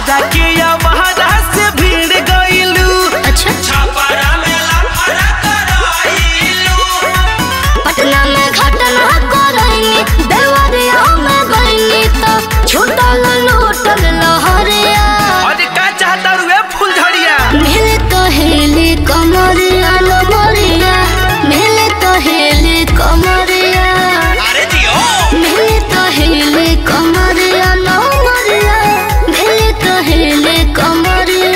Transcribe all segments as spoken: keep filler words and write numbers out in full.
आजा के या महारा से भीड़ गइलू। अच्छा छापारा में लफड़ा कराइलू। पटना में घटना करैनी देवरिया में गइनी तो छूटल लूटल लहरिया। और का चाहता रुए फुलझड़िया मिले तो हेली कमरिया लो मरिया मिले तो हेली कमरिया। अरे जियो मिले तो हेली कमरिया लो मरिया मिले तो हेली कमरिया।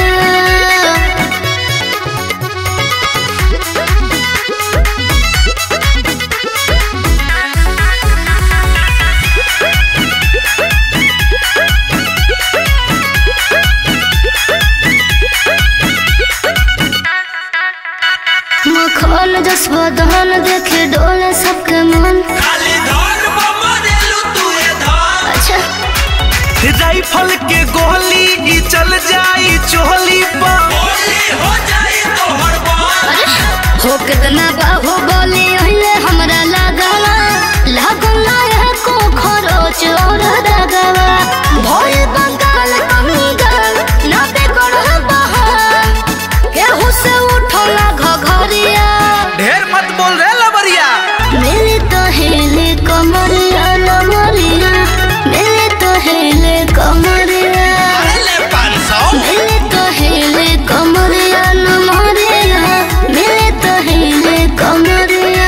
मखन जस बदन देखे डोले सबके मन। खाली धर बमरेलू तू ए धर। अच्छा राइफल के गोली ई चल जाई चोली पर। गोली हो जाई तोहर बल। हो कितना बाहु बोली अहिले हमरा लागला लागला है को खरोच और दगवा भोल बंगाल कंगाल ना पे गड़ बहार केहू से उठला घघरिया। ढेर मत बोल रे लबरिया। मिले तो हेले कमरिया लमरिया मिले तो हेले कमरिया। ले पाँच सौ मिले तो हेले कमरिया लमरिया मिले तो हेले कमरिया।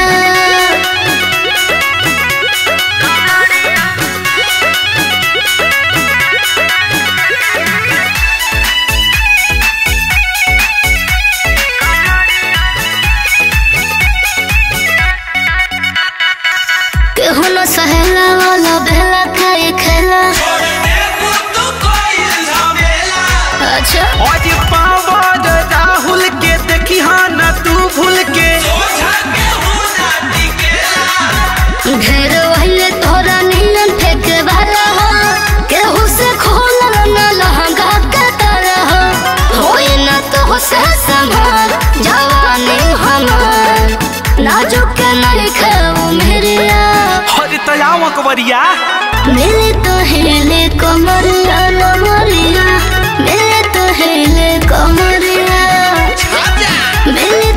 केहू न सहेला वाला बेला के खेला। अच्छा आज पावन राहुल के देखी हाँ न तू भूल के। ढेर वहिले तोरा नीलन फेंके वाला हो केहू से खोलल न लहंगा के तरह होई न तो से संभाल जवानी हमार नाजुक नहीं खेऊ मेरिया। और तयाव अकबरिया मिले तो हेले कमरिया लमरिया मिले तो हेले कमरिया मिले